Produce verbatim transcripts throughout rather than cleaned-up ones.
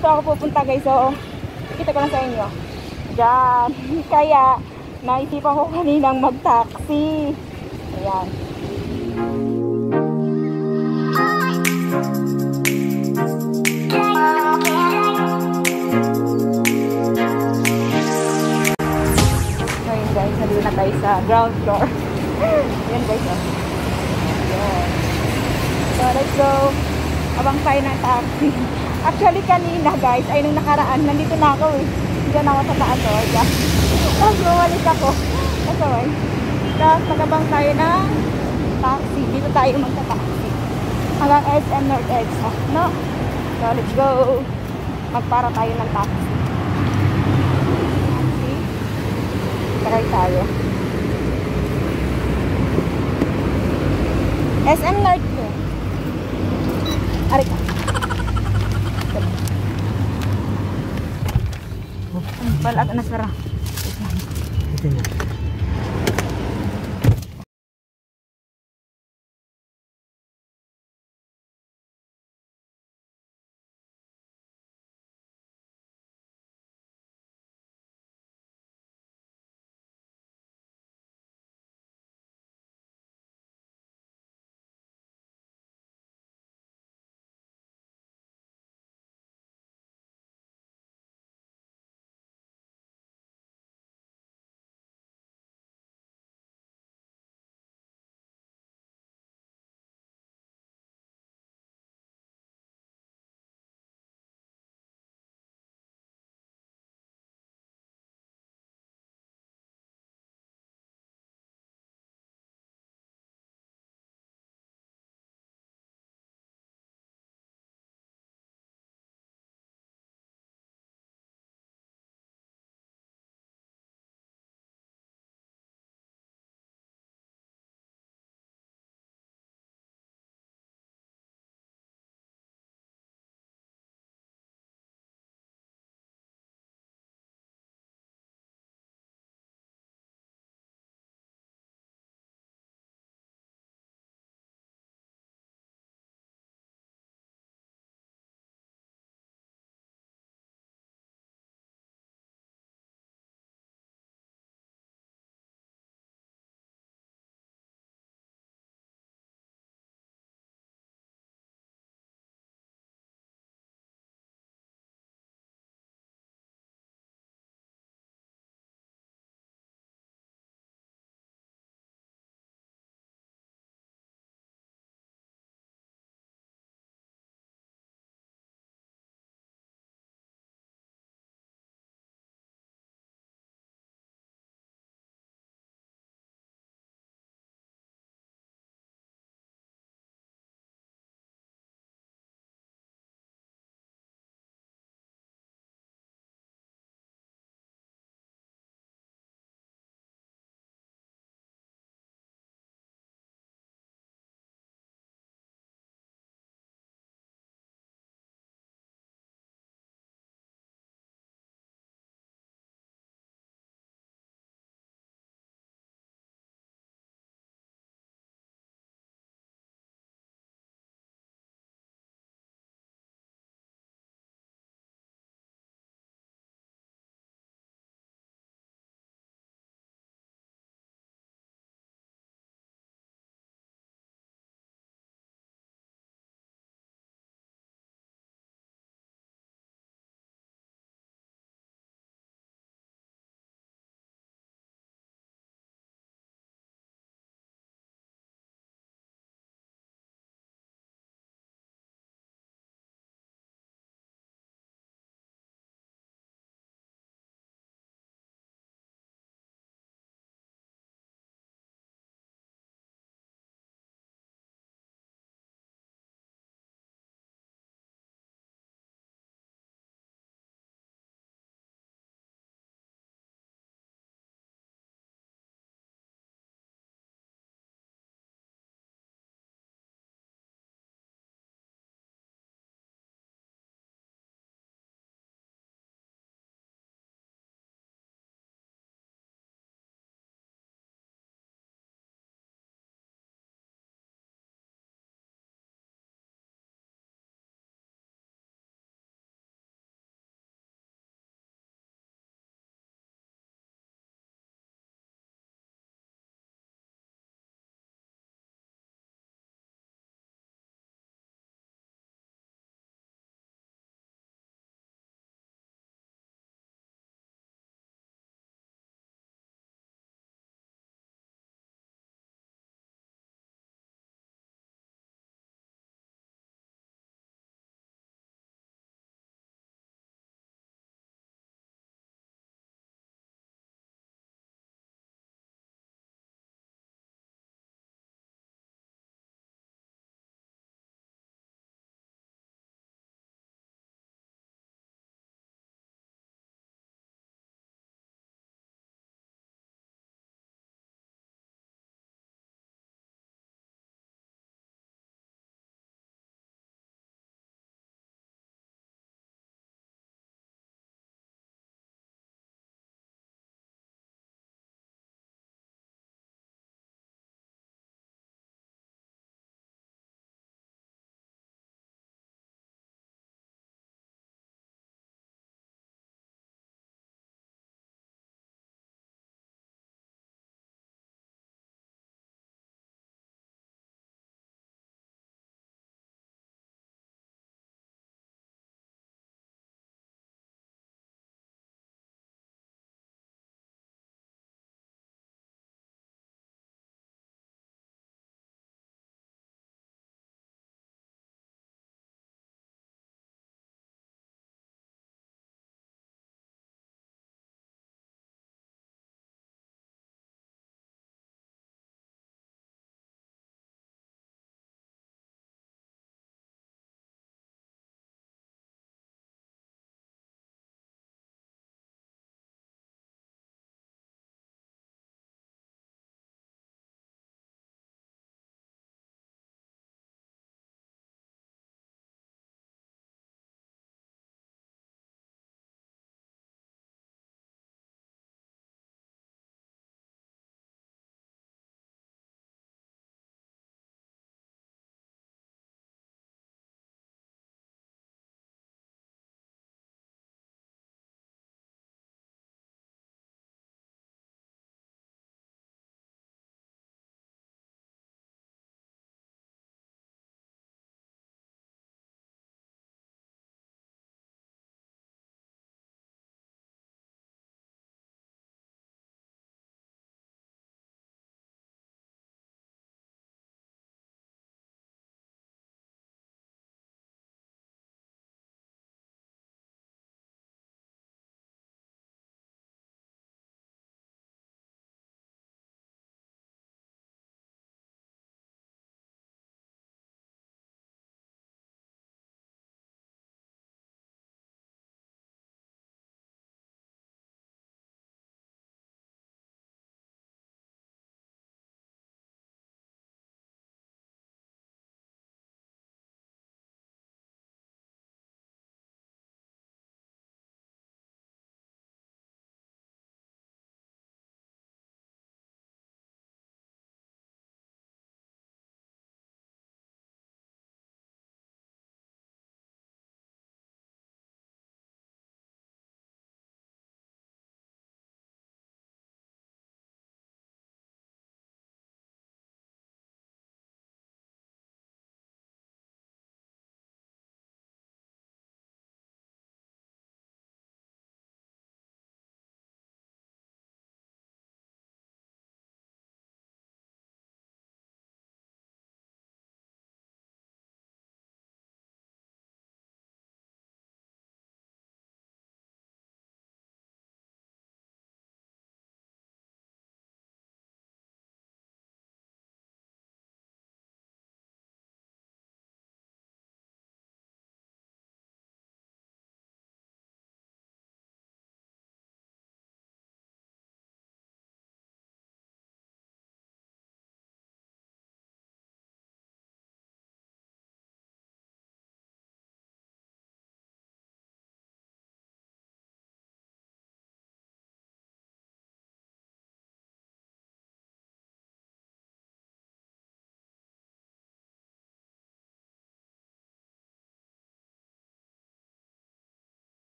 So ako pupunta guys, so kita ko lang sa inyo. Diyan. Kaya naisipan ko kaninang mag-taxi. Ayan. Ngayon guys, nandito na tayo sa ground floor. Ayan guys. Oh. Ayan. So let's go. Abang tayo ng taxi. Actually kanina guys, ay nung nakaraan, nandito na ako eh. Diyan ako sa taas oh. Diyan. Tapos bumalik ako. That's okay. Tapos magabang tayo ng taxi. Dito tayo magta-taxi. Hanggang S M North Edsa. No? So let's go. Magpara tayo ng taxi. Taxi. Try tayo. S M North ko. Aray ka. Wala ka na sara. Ito na.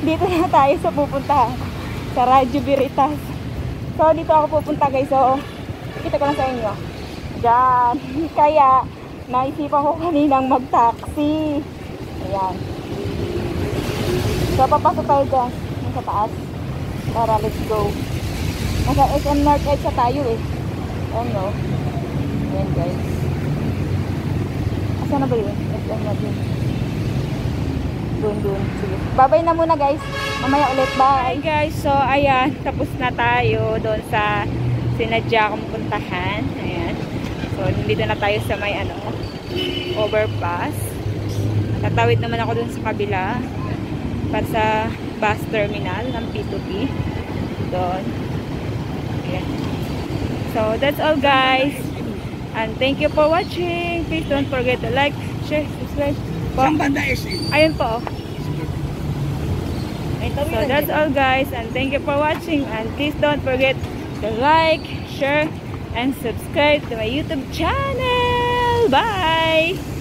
dito na tayo sa pupuntahan ko, sa Radyo Veritas. So dito ako pupunta guys. So kita ko lang sa inyo dyan. Kaya naisipan ko kaninang mag-taxi. Ayan. So papasok tayo dyan sa taas. Tara, let's go. Nasa S M North Edge sa tayo eh. Ayan no. Ayan guys. Asa na ba yun? S M North Edge. Doon, doon. Sige. Babay na muna guys. Mamaya ulit. Bye. Hi guys. So ayan. Tapos na tayo doon sa sinadya kong puntahan. Ayan. So dito na tayo sa may ano, overpass. Tatawid naman ako doon sa kabila para sa bus terminal ng P two P. Doon. Ayan. So that's all guys. And thank you for watching. Please don't forget to like, share, subscribe. Saan banda S M? Ayun po. So that's all guys, and thank you for watching, and please don't forget to like, share, and subscribe to my YouTube channel. Bye!